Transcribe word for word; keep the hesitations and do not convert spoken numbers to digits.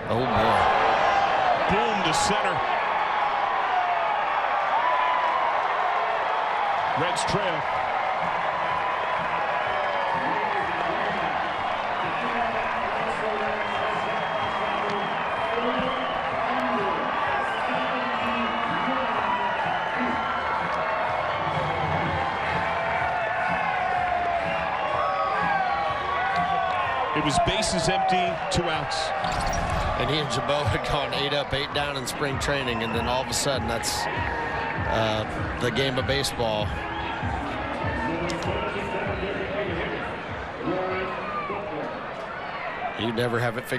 Oh, boy. Boom to center. Reds trail. It was bases empty, two outs. And he and Jabot had gone eight up, eight down in spring training, and then all of a sudden that's uh, the game of baseball. You never have it figured